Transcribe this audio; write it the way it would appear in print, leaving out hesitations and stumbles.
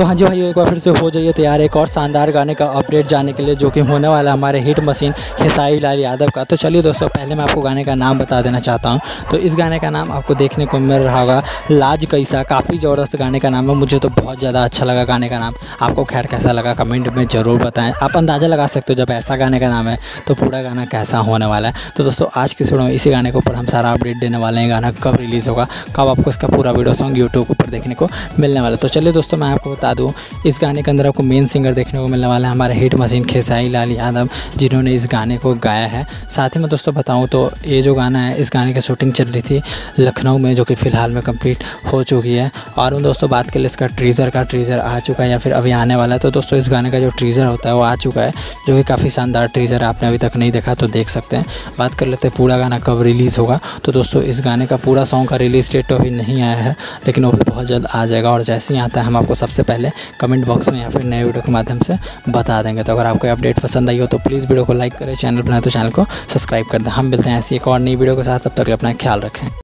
तो हाँ जी भाई, एक बार फिर से हो जाइए तैयार एक और शानदार गाने का अपडेट जाने के लिए, जो कि होने वाला है हमारे हिट मशीन खेसारी लाल यादव का। तो चलिए दोस्तों, पहले मैं आपको गाने का नाम बता देना चाहता हूँ। तो इस गाने का नाम आपको देखने को मिल रहा होगा लाज कैसा। काफ़ी ज़बरदस्त गाने का नाम है, मुझे तो बहुत ज़्यादा अच्छा लगा गाने का नाम। आपको खैर कैसा लगा कमेंट में ज़रूर बताएं। आप अंदाज़ा लगा सकते हो जब ऐसा गाने का नाम है तो पूरा गाना कैसा होने वाला है। तो दोस्तों आज की वीडियो में इसी गाने के ऊपर हम सारा अपडेट देने वाले हैं। गाना कब रिलीज़ होगा, कब आपको इसका पूरा वीडियो सॉन्ग यूट्यूब के ऊपर देखने को मिलने वाला है। तो चलिए दोस्तों, मैं आपको बता दूं, इस गाने के अंदर आपको मेन सिंगर देखने को मिलने वाला है हमारे हिट मशीन खेसारी लाल यादव, जिन्होंने इस गाने को गाया है। साथ ही में दोस्तों बताऊं तो ये जो गाना है, इस गाने की शूटिंग चल रही थी लखनऊ में, जो कि फ़िलहाल में कंप्लीट हो चुकी है। और दोस्तों बात करें इसका टीज़र आ चुका है या फिर अभी आने वाला है। तो दोस्तों इस गाने का जो टीज़र होता है वो आ चुका है, जो कि काफ़ी शानदार टीज़र है। आपने अभी तक नहीं देखा तो देख सकते हैं। बात कर लेते हैं पूरा गाना कब रिलीज़ होगा। तो दोस्तों इस गाने का पूरा सॉन्ग का रिलीज़ डेट तो अभी नहीं आया है, लेकिन वो भी बहुत जल्द आ जाएगा। और जैसे ही आता है हम आपको सबसे पहले कमेंट बॉक्स में या फिर नए वीडियो के माध्यम से बता देंगे। तो अगर आपको अपडेट पसंद आई हो तो प्लीज़ वीडियो को लाइक करें, चैनल बनाए तो चैनल को सब्सक्राइब कर दें। हम मिलते हैं ऐसी एक और नई वीडियो के साथ, तब तक अपना ख्याल रखें।